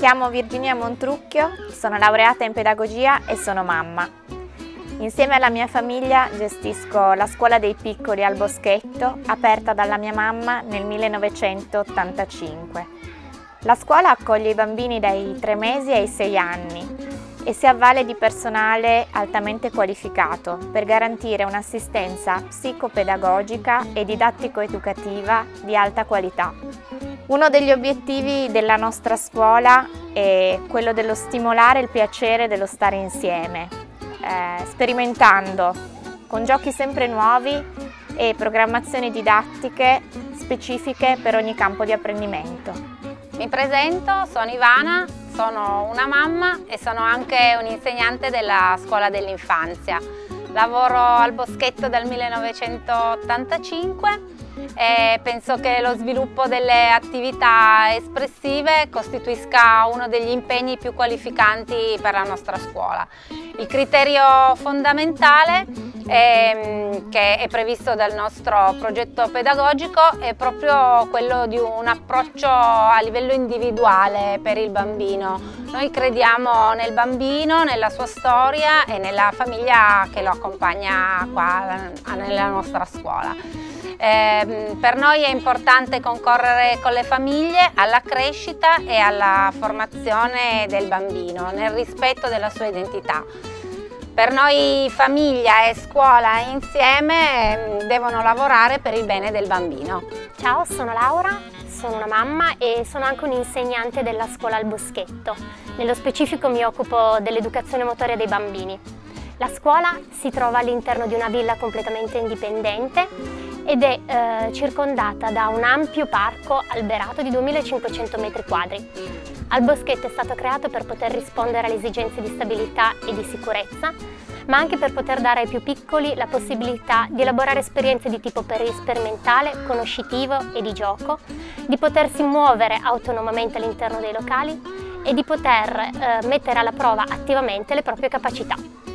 chiamo Virginia Montrucchio, sono laureata in pedagogia e sono mamma. Insieme alla mia famiglia gestisco la scuola dei piccoli al Boschetto, aperta dalla mia mamma nel 1985. La scuola accoglie i bambini dai 3 mesi ai 6 anni e si avvale di personale altamente qualificato per garantire un'assistenza psicopedagogica e didattico-educativa di alta qualità. Uno degli obiettivi della nostra scuola è quello dello stimolare il piacere dello stare insieme, sperimentando con giochi sempre nuovi e programmazioni didattiche specifiche per ogni campo di apprendimento. Mi presento, sono Ivana, sono una mamma e sono anche un'insegnante della scuola dell'infanzia. Lavoro al Boschetto dal 1985 e penso che lo sviluppo delle attività espressive costituisca uno degli impegni più qualificanti per la nostra scuola. Il criterio fondamentale che è previsto dal nostro progetto pedagogico è proprio quello di un approccio a livello individuale per il bambino. Noi crediamo nel bambino, nella sua storia e nella famiglia che lo accompagna qua nella nostra scuola. Per noi è importante concorrere con le famiglie alla crescita e alla formazione del bambino nel rispetto della sua identità. Per noi famiglia e scuola insieme devono lavorare per il bene del bambino. Ciao, sono Laura, sono una mamma e sono anche un'insegnante della scuola al Boschetto. Nello specifico mi occupo dell'educazione motoria dei bambini. La scuola si trova all'interno di una villa completamente indipendente ed è circondata da un ampio parco alberato di 2500 metri quadri. Al Boschetto è stato creato per poter rispondere alle esigenze di stabilità e di sicurezza, ma anche per poter dare ai più piccoli la possibilità di elaborare esperienze di tipo sperimentale, conoscitivo e di gioco, di potersi muovere autonomamente all'interno dei locali e di poter mettere alla prova attivamente le proprie capacità.